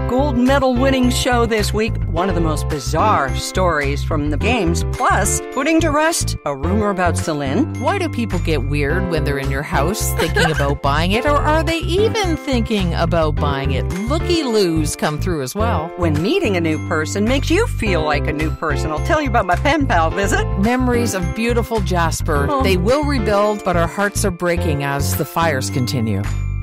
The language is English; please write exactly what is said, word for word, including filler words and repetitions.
gold medal winning show this week. One of the most bizarre stories from the games, plus putting to rest a rumor about Celine. Why do people get weird when they're in your house thinking about buying it, or are they even thinking about buying it? Looky-loos come through as well. When meeting a new person makes you feel like a new person. I'll tell you about my pen pal visit. Memories of beautiful Jasper. Oh. They will rebuild, but our hearts are breaking as the fires continue.